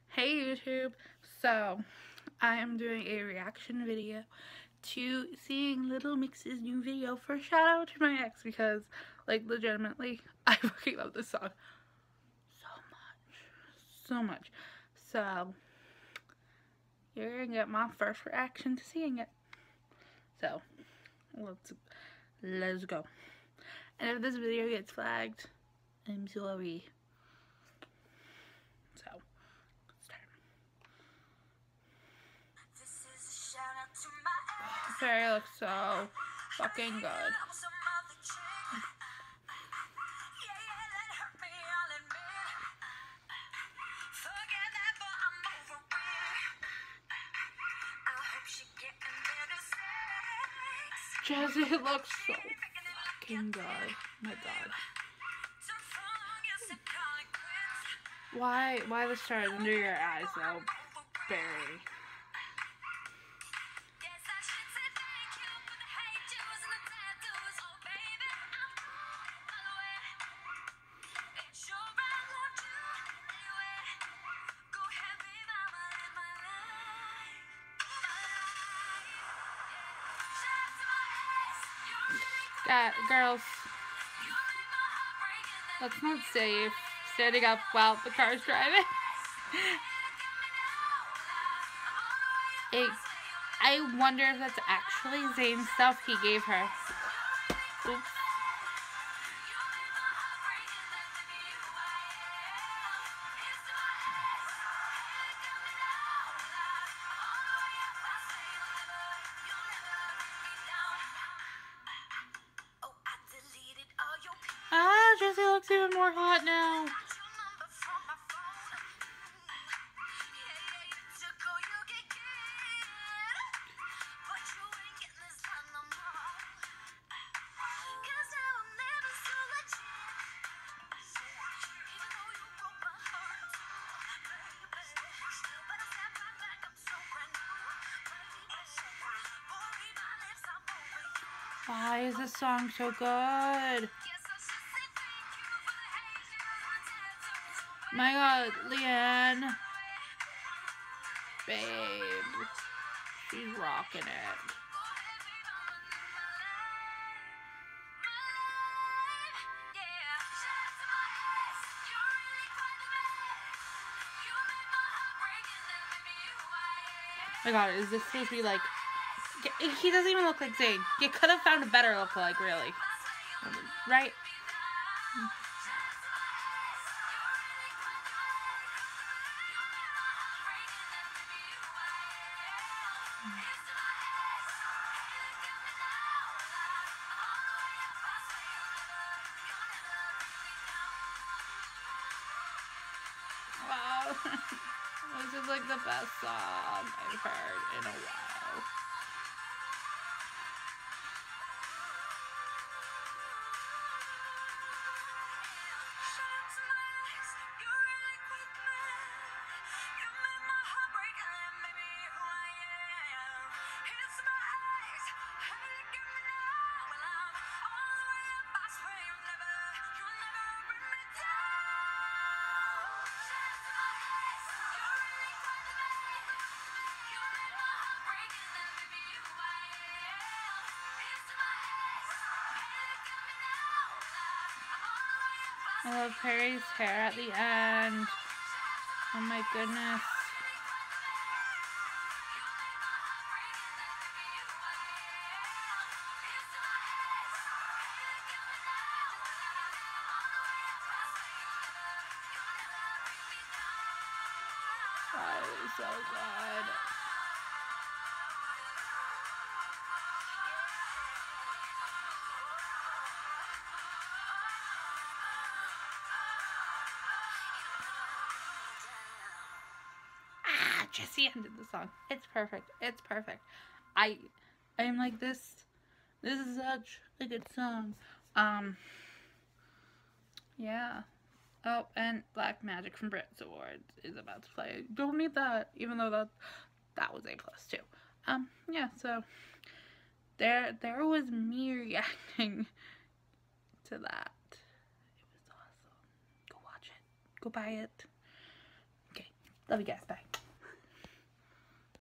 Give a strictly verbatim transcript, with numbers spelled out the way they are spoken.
Hey YouTube, so I am doing a reaction video to seeing Little Mix's new video for Shout Out to My Ex because, like, legitimately, I fucking love this song so much, so much. So, you're gonna get my first reaction to seeing it. So, let's, let's go. And if this video gets flagged, I'm sorry. So, this hair looks so fucking good. Jessie looks so fucking good. My god. Why why the stars under your eyes though? Barely. Uh, girls, let's not safe standing up while the car's driving. it, I wonder if that's actually Zayn's stuff he gave her. Oops. Ah, Jessie looks even more hot now. Why is this song so good? My god, Leanne. Babe. She's rocking it. My god, is this supposed to be like... He doesn't even look like Zayn. You could have found a better lookalike, really. Right? Wow. This is like the best song I've heard in a while. I love Perry's hair at the end. Oh my goodness. That is so good. Jessie ended the song. It's perfect. It's perfect. I I'm like this this is such a good song. Um yeah. Oh, and Black Magic from Brit's Awards is about to play. Don't need that, even though that that was A plus too. Um, yeah, so there there was me reacting to that. It was awesome. Go watch it. Go buy it. Okay, Love you guys. Bye.